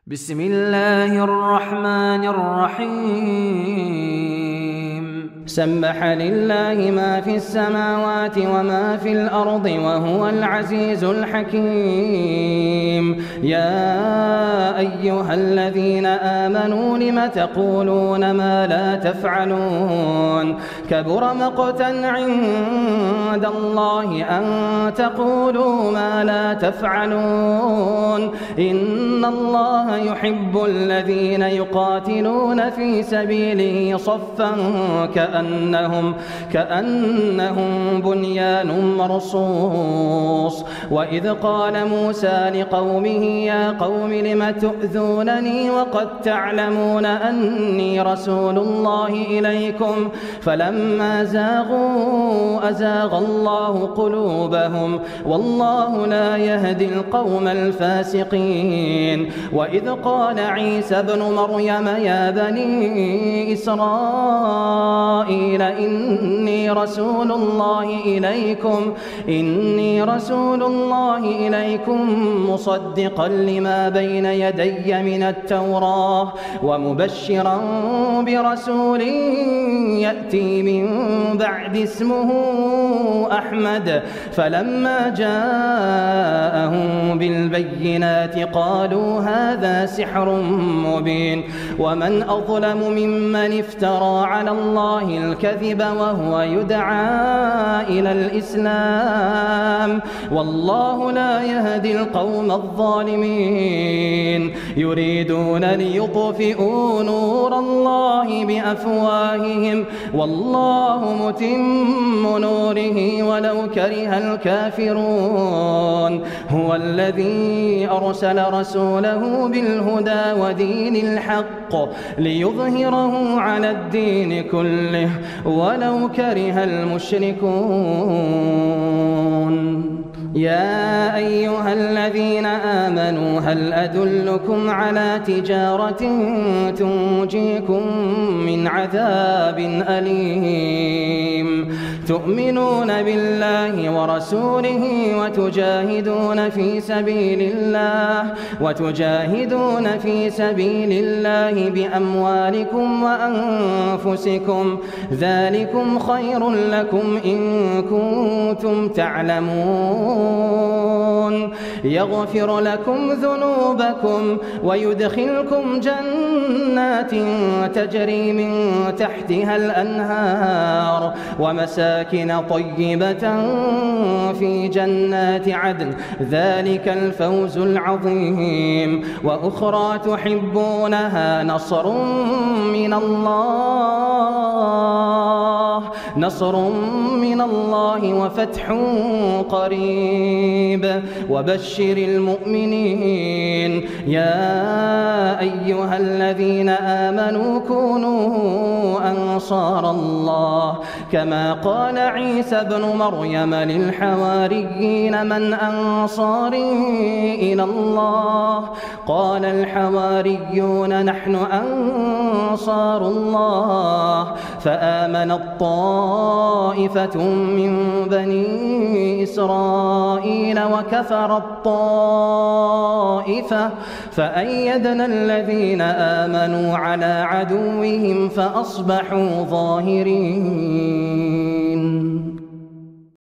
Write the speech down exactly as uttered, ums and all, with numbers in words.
بسم الله الرحمن الرحيم سبح لله ما في السماوات وما في الأرض وهو العزيز الحكيم يا أيها الذين آمنوا لم تقولون ما لا تفعلون كبر مقتا عند الله أن تقولوا ما لا تفعلون إن الله يحب الذين يقاتلون في سبيله صفا كأنهم, كأنهم بنيان مرصوص وإذ قال موسى لقومه يا قوم لم تؤذونني وقد تعلمون أني رسول الله إليكم فلما زاغوا أزاغ الله قلوبهم والله لا يهدي القوم الفاسقين وإذ قال عيسى ابن مريم يا بني إسرائيل إني رسول الله إليكم إني رسول الله إليكم مصدقا لما بين يدي من التوراة ومبشرا برسول يأتي من بعد اسمه أحمد فلما جاءهم بالبينات قالوا هذا سحر مبين ومن أظلم ممن افترى على الله الكذب وهو يدعى إلى الإسلام والله لا يهدي القوم الظالمين يريدون ليطفئوا نور الله بأفواههم والله متم نوره ولو كره الكافرون هو الذي أرسل رسوله بالهدى ودين الحق ليظهره على الدين كله ولو كره المشركون يا أيها الذين آمنوا هل أدلكم على تجارة تنجيكم من عذاب أليم تؤمنون بالله ورسوله وتجاهدون في سبيل الله وتجاهدون في سبيل الله بأموالكم وأنفسكم ذلكم خير لكم إن كنتم تعلمون يغفر لكم ذنوبكم ويدخلكم جنات تجري من تحتها الأنهار ومساكن طيبة في جنات عدن ذلك الفوز العظيم وأخرى تحبونها نصر من الله نصر من الله وفتح قريب وبشر المؤمنين يا أيها الذين آمنوا كونوا أنصار الله كما قال عيسى ابن مريم للحواريين من أنصاري إلى الله قال الحواريون نحن أنصار الله فآمنت طائفة من بني إسرائيل وكفرت طائفة فأيدنا الذين آمنوا على عدوهم فأصبحوا ظاهرين.